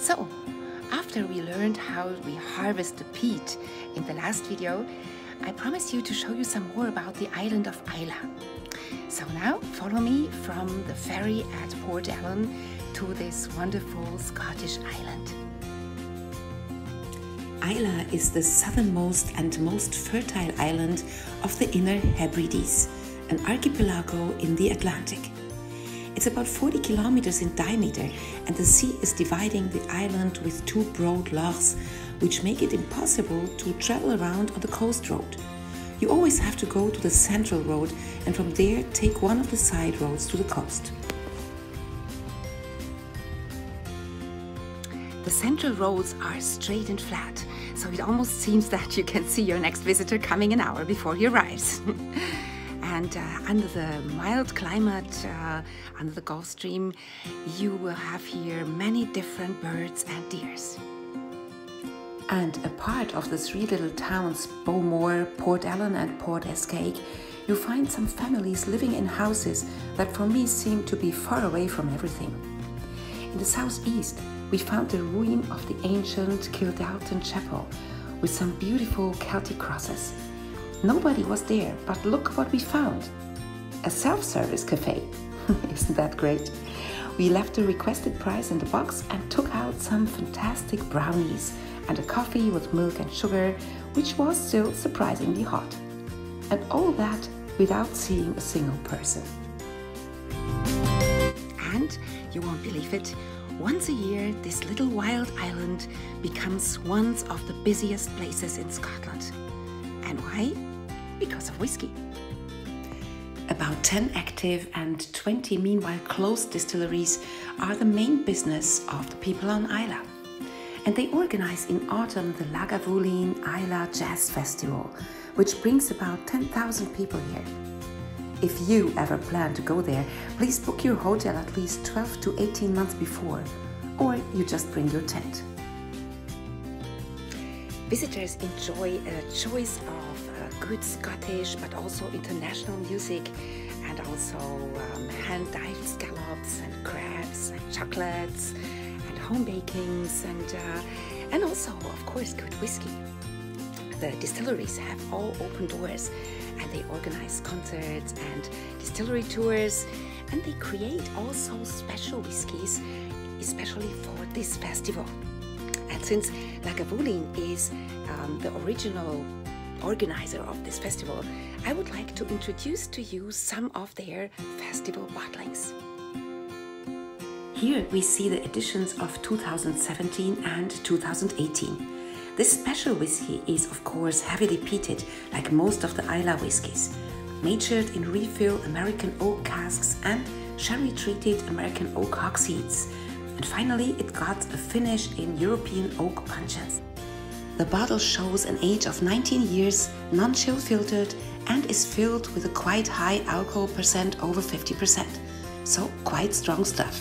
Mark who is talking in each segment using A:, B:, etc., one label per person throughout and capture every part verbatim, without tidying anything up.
A: So, after we learned how we harvest the peat in the last video, I promised you to show you some more about the island of Islay. So now follow me from the ferry at Portellen to this wonderful Scottish island. Islay is the southernmost and most fertile island of the Inner Hebrides, an archipelago in the Atlantic. It's about forty kilometers in diameter, and the sea is dividing the island with two broad lochs, which make it impossible to travel around on the coast road. You always have to go to the central road and from there take one of the side roads to the coast. The central roads are straight and flat, so it almost seems that you can see your next visitor coming an hour before he arrives. And uh, under the mild climate, uh, under the Gulf Stream, you will have here many different birds and deers. And a part of the three little towns, Bowmore, Portellen and Portescake, you find some families living in houses that for me seem to be far away from everything. In the southeast, we found the ruin of the ancient Kildalton Chapel with some beautiful Celtic crosses. Nobody was there, but look what we found. A self-service cafe. Isn't that great? We left the requested price in the box and took out some fantastic brownies and a coffee with milk and sugar, which was still surprisingly hot. And all that without seeing a single person. And you won't believe it, once a year this little wild island becomes one of the busiest places in Scotland. And why? Because of whiskey. About ten active and twenty meanwhile closed distilleries are the main business of the people on Islay. And they organize in autumn the Lagavulin Islay Jazz Festival, which brings about ten thousand people here. If you ever plan to go there, please book your hotel at least twelve to eighteen months before, or you just bring your tent. Visitors enjoy a choice of uh, good Scottish but also international music, and also um, hand-dyed scallops and crabs and chocolates and home bakings and, uh, and also, of course, good whiskey. The distilleries have all open doors and they organize concerts and distillery tours, and they create also special whiskies, especially for this festival. And since Lagavulin is um, the original organizer of this festival, I would like to introduce to you some of their festival bottlings. Here we see the editions of two thousand seventeen and two thousand eighteen. This special whiskey is of course heavily peated, like most of the Islay whiskies, matured in refill American oak casks and sherry-treated American oak hogsheads. And finally, it got a finish in European oak punches. The bottle shows an age of nineteen years, non-chill filtered, and is filled with a quite high alcohol percent, over fifty percent. So quite strong stuff.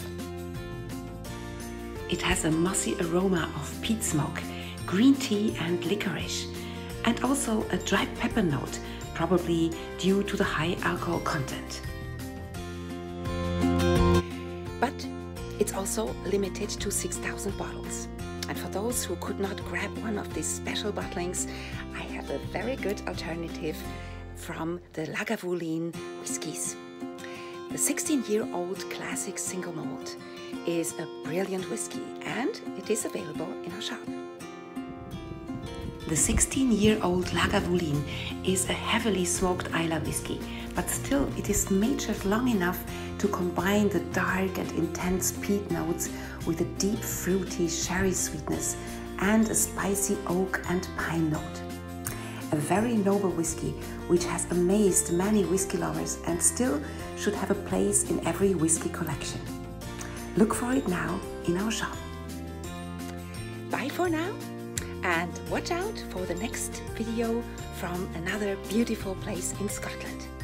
A: It has a mossy aroma of peat smoke, green tea and licorice, and also a dry pepper note, probably due to the high alcohol content. But it's also limited to six thousand bottles. And for those who could not grab one of these special bottlings, I have a very good alternative from the Lagavulin whiskies. The sixteen-year-old classic single malt is a brilliant whiskey, and it is available in our shop. The sixteen-year-old Lagavulin is a heavily smoked Islay whiskey, but still it is matured long enough to combine the dark and intense peat notes with a deep fruity sherry sweetness and a spicy oak and pine note. A very noble whiskey which has amazed many whiskey lovers and still should have a place in every whiskey collection. Look for it now in our shop. Bye for now, and watch out for the next video from another beautiful place in Scotland.